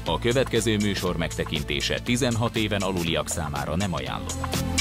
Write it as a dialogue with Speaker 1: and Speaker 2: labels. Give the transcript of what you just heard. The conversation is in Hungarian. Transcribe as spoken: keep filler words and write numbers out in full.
Speaker 1: A következő műsor megtekintése tizenhat éven aluliak számára nem ajánlott.